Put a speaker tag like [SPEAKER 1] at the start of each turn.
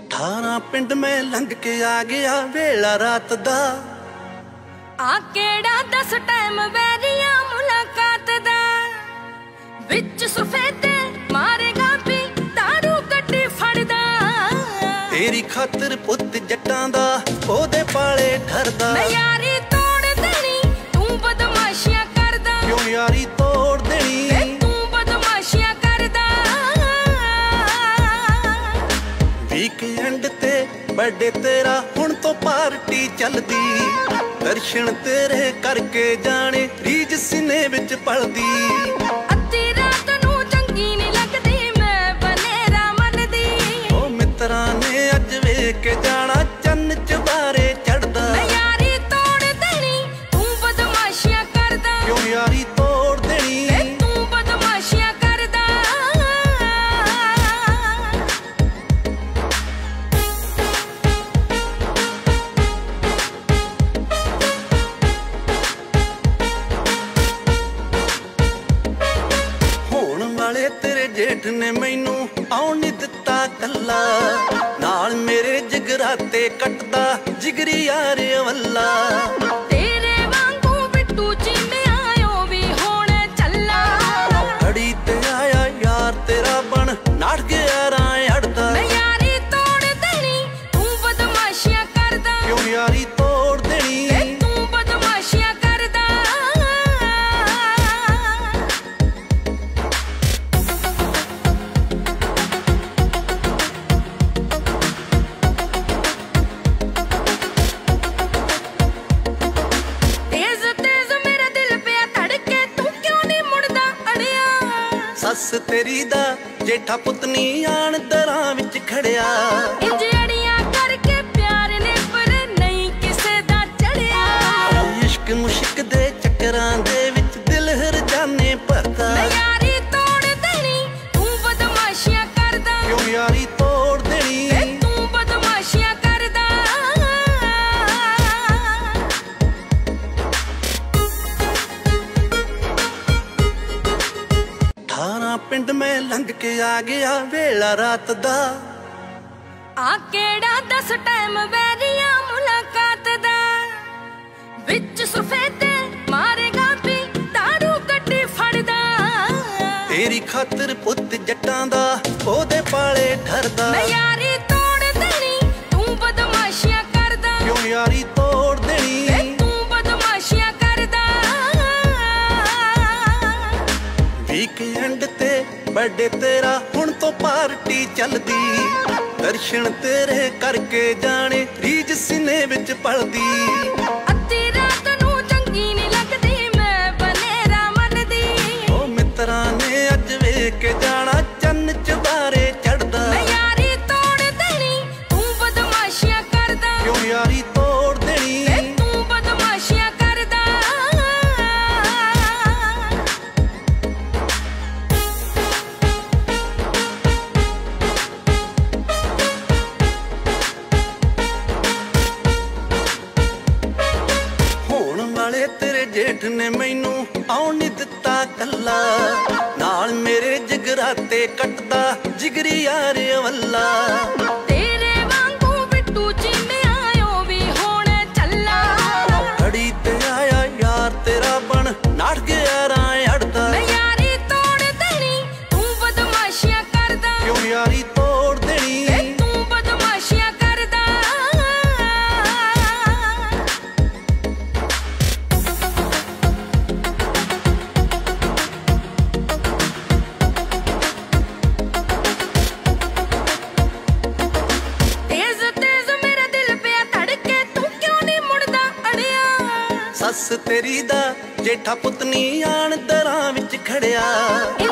[SPEAKER 1] 18 पिंड में लंघ के आ गया वेला रात दा।
[SPEAKER 2] आ केड़ा 10 टाइम वैरिया मुलाकात दा। विच सफेदे मारेगा भी दारू कट्टी फड़दा।
[SPEAKER 1] तेरी खातिर पुत जट्टां दा ओदे पाले ठरदा।
[SPEAKER 2] मैं यारी तोड़ देनी तू बदमाशियां करदा।
[SPEAKER 1] क्यों यारी तोड़ देनी
[SPEAKER 2] तू बदमाशियां करदा।
[SPEAKER 1] वीकेंड ते बर्थडे तेरा हुण तो पार्टी चलदी। दर्शन तेरे करके जाने रीज सीने विच पलदी।
[SPEAKER 2] अद्धी रात नू चंगी नहीं लगदी मैं बनेरा मनदी।
[SPEAKER 1] ओ मित्रा ने अज वेख के जाना चन्न चबारे चढ़दा।
[SPEAKER 2] मैं यारी तोड़ देनी तू बदमाशियां करदा।
[SPEAKER 1] क्यों यारी तोड़ देनी
[SPEAKER 2] तू बदमाशियां करदा।
[SPEAKER 1] तेरे जेठ ने मैनू आउण नहीं दिता कल्ला। नाल मेरे जगराते कटदा जिगरी यार वल्ला।
[SPEAKER 2] तेरे वांगू बिट्टू चीमे आयो भी होने चला।
[SPEAKER 1] घड़ी ते आया यार तेरा बन नाड़ गया राय अड़दा।
[SPEAKER 2] मैं यारी तोड़ देनी तू बदमाशियां करदा।
[SPEAKER 1] क्यों यारी तोड़ देनी
[SPEAKER 2] तू बदमाशियां करदा। 'सस तेरी दा जेठा पुतनी आन दरां विच खड़िया। इंज अड़ियां करके प्यार ने पर नहीं किसे दा चढ़िया।
[SPEAKER 1] इश्क मुश्क दे चक्करां दे विच दिल हर जाने भरदा।
[SPEAKER 2] मैं यारी तोड़ देनी तू बदमाशियां करदा।
[SPEAKER 1] क्यों यारी तोड़ देनी
[SPEAKER 2] तू बदमाशियां करदा।
[SPEAKER 1] पिंड में लंघ के आ गया वेला रात दा।
[SPEAKER 2] आ केड़ा 10 टाइम वैरिया मुलाकात दा। विच सफेदे मारेगा भी दारू कट्टी फड़दा।
[SPEAKER 1] तेरी खातिर पुत जट्टां दा ओदे पाले ठरदा।
[SPEAKER 2] मैं यारी तोड़ देनी तू बदमाशियां करदा।
[SPEAKER 1] क्यों यारी तोड़ देनी
[SPEAKER 2] तू बदमाशियां करदा।
[SPEAKER 1] वीकेंड ते बर्थडे तेरा हुण तो पार्टी चलदी। दर्शन तेरे करके जाने रीज सीने विच पलदी।
[SPEAKER 2] अद्धी रात नू चंगी नहीं लगदी मैं बनेरा मनदी।
[SPEAKER 1] ओ मित्रा ने अज वेख के जाना चन्न चबारे चढ़दा।
[SPEAKER 2] मैं यारी तोड़ देनी तू बदमाशियां करदा।
[SPEAKER 1] क्यों यारी तोड़ देनी
[SPEAKER 2] तू बदमाशियां करदा।
[SPEAKER 1] तेरे जेठ ने मैनू आउण नहीं दिता कल्ला। नाल मेरे जगराते कटदा जिगरी यार वल्ला।
[SPEAKER 2] तेरे वांगू बिट्टू चीमे आयो भी होने चला।
[SPEAKER 1] घड़ी ते आया यार तेरा बन नाड़ गया राय अड़दा।
[SPEAKER 2] मैं यारी तोड़ देनी तू बदमाशियां करदा।
[SPEAKER 1] क्यों यारी तोड़ देनी
[SPEAKER 2] तू बदमाशियां करदा। सस
[SPEAKER 1] तेरी दा जेठा पुतनी आन दरां विच खड़िया।